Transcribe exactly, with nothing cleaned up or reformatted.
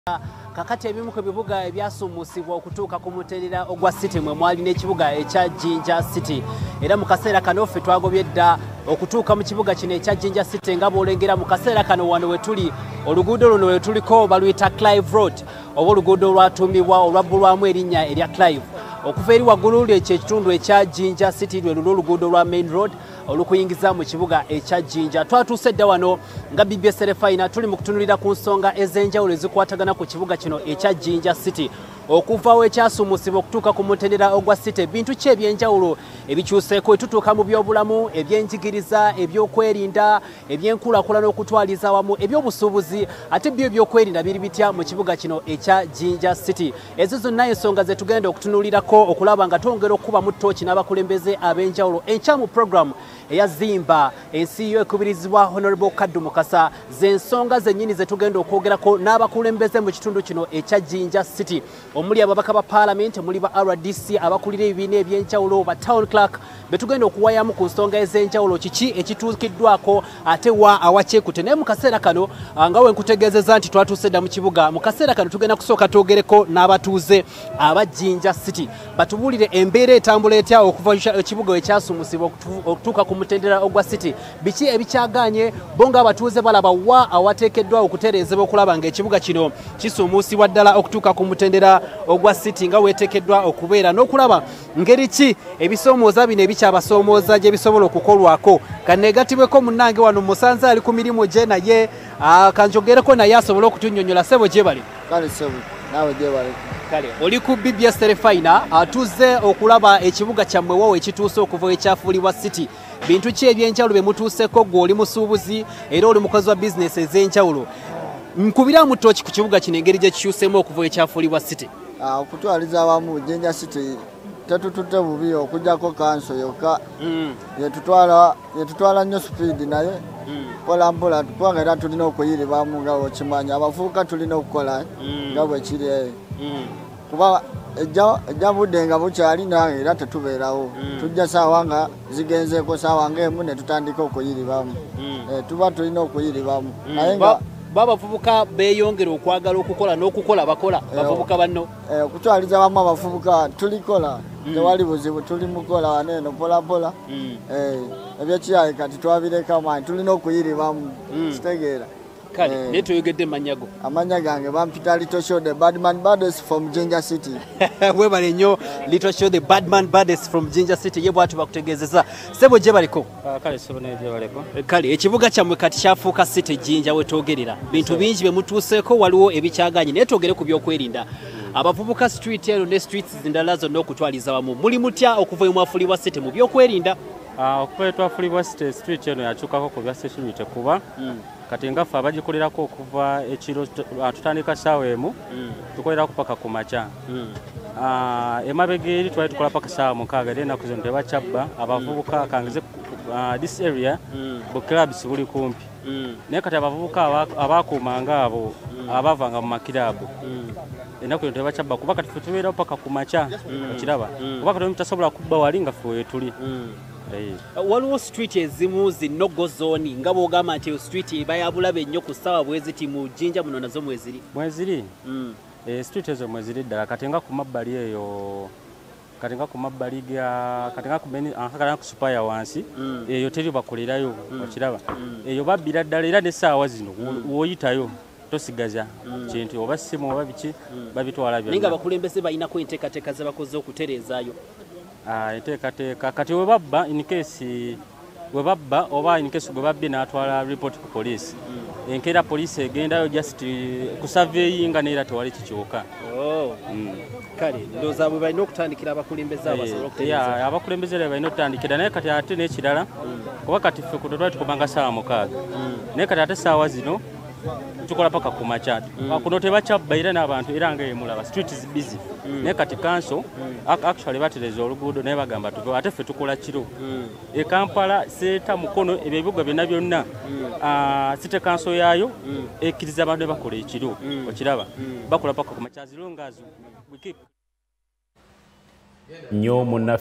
Kakati ebimu ku bibuga ebyasuumusibwa okutuuka ku muteerera ogwa City mwe mwali n'ekibuga ekya Jinja City. Era mu kaseera kano ffe twagobye dda okutuuka mu kibuga kino ekya Jinja City nga bw'olengera mu kaseera kano wano we tuli. Oluguudo luno we tuliko baluyita Clive Road oba oluguudo olwatuumibwa olwabbulwamu erinnya erya Clive. Okuva eri waggulu ekyo ekitundu ekya Jinja City lwe luno oluguudo lwa Main Road olukuyingiza mu kibuga ekya Jinja. Twatuuse dda wano nga B B S Terefayina tuli mu kutunulira ku nsonga ez'enjawulo ezikwatagana ku kibuga kino ekya Jinja City. Okuvawo ekyasuumusibwa okutuuka ku muteerera ogwa City, bintu ki eby'enjawulo ebikyuseeko etutuuka mu byobulamu, ebyenjigiriza, ebyokwerinda, ebyenkulaakulana okutwaliza awamu, ebyobusuubuzi, ate byo ebyokwerinda biri bitya mu kibuga kino ekya Jinja City. Ezo zonna ensonga ze tugenda okutunuulirako okulaba nga twongera okuba mu ttooki n'abakulembeze ab'enjawulo. Enkya mu program eya Zimba ensi yo ekubirizibwa Honorable Kaddu Mukasa z'ensonga zennyini ze tugenda okwogerako n'abakulembeze mu kitundu kino ekya Jinja City. Omuli ababaka ba Parliament, muli ba R D C, abakulira ebibiina eby'enjawulo, ba Town Clerk, betugenda okuwayamu ku nsonga ez'enjawulo kiki ekituukiddwako ate wa awakyekute. Naye mu kaseera kano nga we nkutegeezezza nti twatuuse dda mu kibuga, mu kaseera kano tugenda kusooka twogereko n'abatuuze aba Jinja City batubuulire embeera etambula etya okuva ekibuga ekyasuumusibwa okutuuka ku muteerera ogwa City. Biki ebikyagaanye bo ng'abatuuze balaba wa awateekeddwa okutereezebwa okulaba ng'ekibuga kino kisuumusibwa ddala okutuuka ku muteerera ogwa City nga weteekeddwa okubeera n'okulaba ngeri ki ebisoomooza bino ebikyabasoomooza gye bisobola okukolwako. Kanneegatibweko munnange wano musanze ali ku mirimu gye naye kanjogereko naye asobole okutunnyonnyola. Ssebo gye bali? Kale ssebo naawe gye bali? Kale oli ku B B S Terefayina atuze okulaba ekibuga kyammwe wowe ekituuse okuva ekyafuulibwa City. Bintu ki eby'enjawulo bye mutuuseko gwe oli musuubuzi era oli mukozi wa bizinesi ez'enjawulo? Nkubiramu ttooki ku kibuga kino engeri gye kikyuseemu okuva ekyafuulibwa City. Okutwaliza awamu Jinja City tetututte bubi okujjako kanso yokka yetutwala nnyo speed naye mpola mpola kubanga era tulina okuyiribamu nga bw'okimanya abavubuka tulina okukola nga bwe kiri kuba ejja budde nga bukyali nange era tetubeerawo tujja saawa nga zigenzeeko saawa ng'emu ne tutandika okuyiribamu tuba tulina okuyiribamu naye nga babavubuka beeyongera okwagala okukola n'okukola bakola bavubuka banno okutwaliza bamu abavubuka tulikola tewali buzibu tuli mukola waneeno polapola ebyekiyaye kati twabireka maanyi tulina okuyiribamu kitegeera. Kale naye toyogedde mannya go? Amannya gange bampita Little Show the Badman Baddest from Jinja City. Webale nnyo Little Show the Badman Baddest from Jinja City ye bwatu bakutegeezeza. Ssebo gye baliko? Kale ssebo naye gye baliko. Kale ekibuga kyammwe kati kyafuuka City Jinja we twogerera. Bintu bingi bye mutuuseeko waliwo ebikyaganye naye twogere ku byokwerinda. Abavubuka street eno ne streets zindala zonna okutwaliza wamu muli mutya okuva we mwafuulibwa City mu byokwerinda? Okuva twafuulibwa City street eno yakyukako ku bya security kuba kati nga ffe abagikolerako okuva ekiro tutandika ssaawa emu tukolerako paka ku makya. Emabega eri twali tukola paka ssaawa mukaaga era ennaku zino tebakyabba abavubuka kangize this area bu clubs buli kumpi naye kati abavubuka abakuumanga abo abavanga mu makirabu ennaku zino tebakyabba kuba kati ffe tubeerawo paka ku makya okiraba kuba kati mutasobola kubba wali nga ffe wetuli. Waliwo street ezimu zinnogo zooni nga bw'ogamba nti street eba yabulabe nnyo ku ssaawa bwe ziti mu Jinja muno nazo mweziri? Mweziri. Street ezo mweziri ddala kati nga ku mabbali eyo kati nga ku mabbali ga kati nga ku meni akakala ku supaya wansi eyo teri bakolerayo okiraba eyo babbira ddala era n'essaawa zino w'oyitayo tosigaza kintu oba ssimu oba biki babitwala byonna. Naye nga abakulembeze balinako enteekateeka ze bakoze okutereezaayo? Enteekateeka kati we babba in case we babba oba in case gwe babbye n'atwala report ku police enkeera police egendayo just kusurveyinga neera tewali kikyuka. Kale ndowooza bwe balina okutandikira abakulembeze abo basobole okutereeza? Abakulembeze be balina okutandikira naye kati ate n'ekirala kuba kati ffe kuno twali tukomanga ssaawa mukaaga naye kati ate ssaawa zino tukola paka ku makya kuno tebakyabba era n'abantu era ng'emulaba street is busy naye kati kanso actually batereza oluguudo naye bagamba tuve ate ffe tukola kiro e Kampala seeta mukono ebyo ebibuga byonna byonna site kanso yaayo ekkiriza abantu ne bakola ekiro okiraba bakola paka ku makya as long as we keep